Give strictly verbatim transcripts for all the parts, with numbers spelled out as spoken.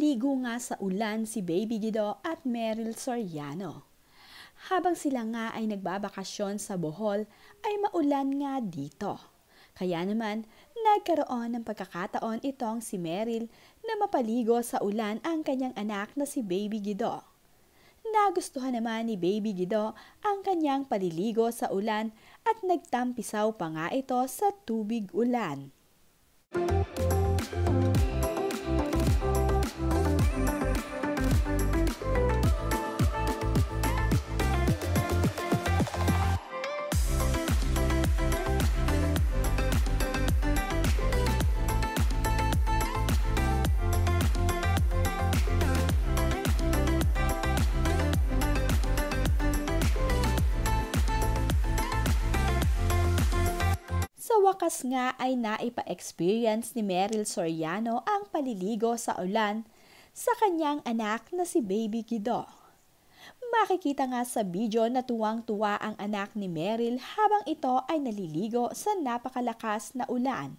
Naliligo nga sa ulan si Baby Guido at Meryl Soriano. Habang sila nga ay nagbabakasyon sa Bohol ay maulan nga dito. Kaya naman nagkaroon ng pagkakataon itong si Meryl na mapaligo sa ulan ang kanyang anak na si Baby Guido. Nagustuhan naman ni Baby Guido ang kanyang paliligo sa ulan at nagtampisaw pa nga ito sa tubig ulan. Sa wakas nga ay naipa-experience ni Meryl Soriano ang paliligo sa ulan sa kanyang anak na si Baby Guido. Makikita nga sa video na tuwang-tuwa ang anak ni Meryl habang ito ay naliligo sa napakalakas na ulan.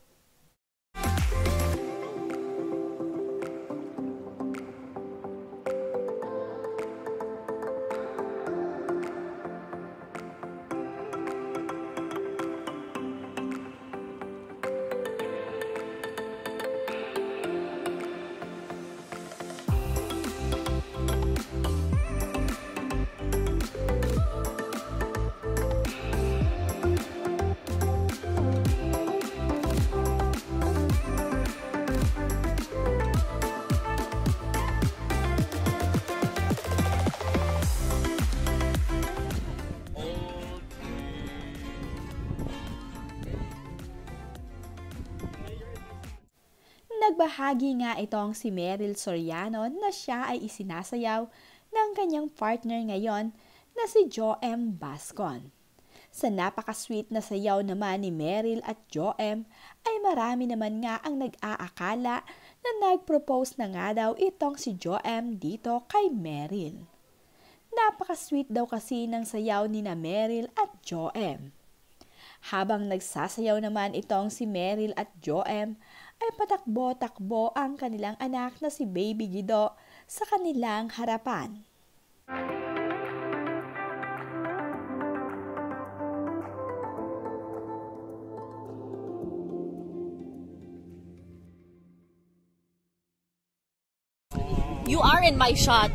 Nagbahagi nga itong si Meryl Soriano na siya ay isinasayaw ng kanyang partner ngayon na si Joem Bascon. Sa napaka-sweet na sayaw naman ni Meryl at Joem ay marami naman nga ang nag-aakala na nag-propose na nga daw itong si Joem dito kay Meryl. Napaka-sweet daw kasi ng sayaw ni na Meryl at Joem. Habang nagsasayaw naman itong si Meryl at Joem ay patakbo-takbo ang kanilang anak na si Baby Guido sa kanilang harapan. You are in my shot.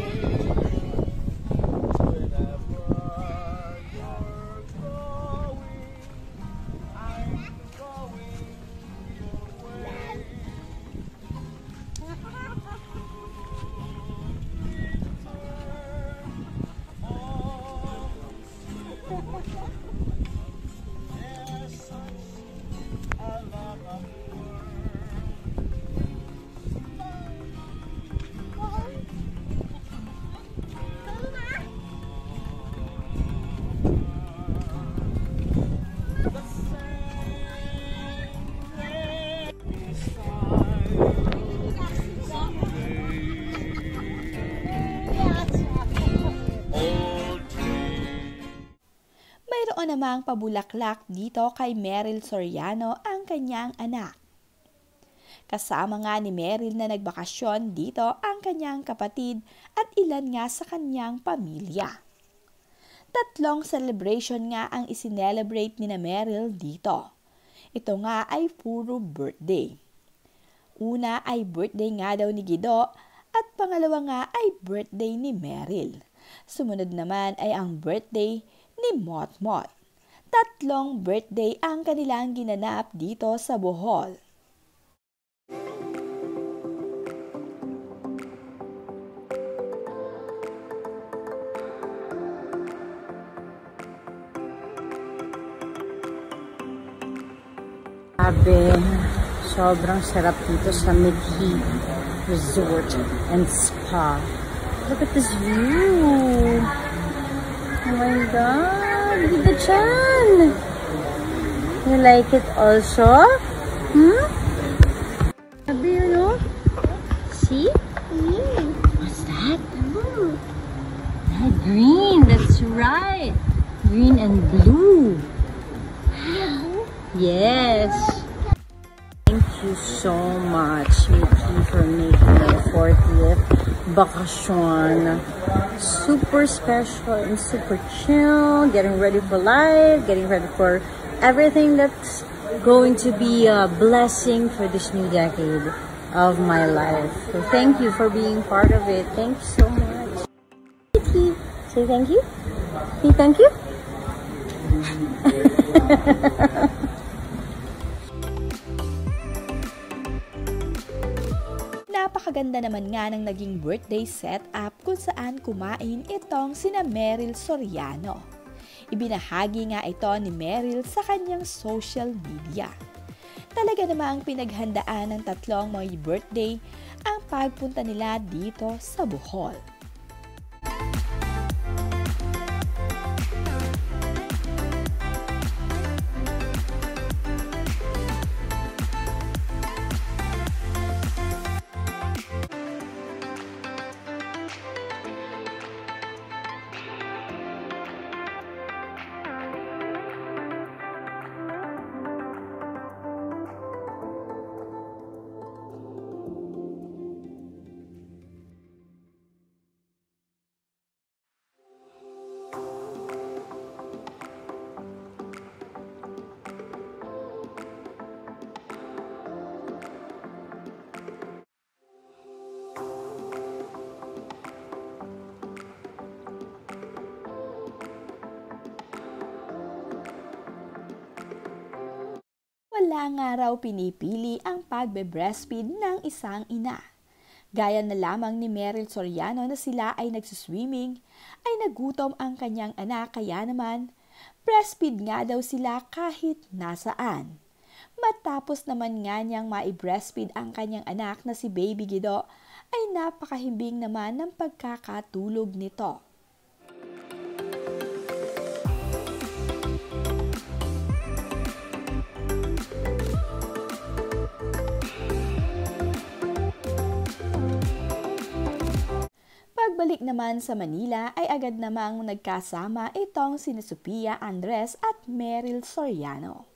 Mayroon namang pabulaklak dito kay Meryl Soriano ang kanyang anak. Kasama nga ni Meryl na nagbakasyon dito ang kanyang kapatid at ilan nga sa kanyang pamilya. Tatlong celebration nga ang isinelebrate ni na Meryl dito. Ito nga ay puro birthday. Una ay birthday nga daw ni Guido at pangalawa nga ay birthday ni Meryl. Sumunod naman ay ang birthday ni Motmot. Tatlong birthday ang kanilang ginanap dito sa Bohol. Grabe, sobrang sarap dito sa Midhi Resort and Spa. Look at this view! Oh my God! Ganda dyan! You like it also? Hmm? Sabi yun, no? See? Mm. What's that? Mm. That green! That's right! Green and blue! Yes! Thank you so much, Mickey, for making it fortieth bakasyon. Super special and super chill, getting ready for life, getting ready for everything that's going to be a blessing for this new decade of my life. So thank you for being part of it. Thank you so much. Say thank you. Say thank you. Napakaganda naman nga ng naging birthday setup kung saan kumain itong sina Meryl Soriano. Ibinahagi nga ito ni Meryl sa kanyang social media. Talaga namang pinaghandaan ng tatlong mga birthday ang pagpunta nila dito sa Bohol. Wala nga raw pinipili ang pagbe-breastfeed ng isang ina. Gaya na lamang ni Meryl Soriano na sila ay nagsuswimming, ay nagutom ang kanyang anak kaya naman, breastfeed nga daw sila kahit nasaan. Matapos naman nga niyang mai-breastfeed ang kanyang anak na si Baby Guido, ay napakahimbing naman ng pagkakatulog nito. Pagbalik naman sa Manila ay agad namang nagkasama itong sina Sophia Andres at Meryl Soriano.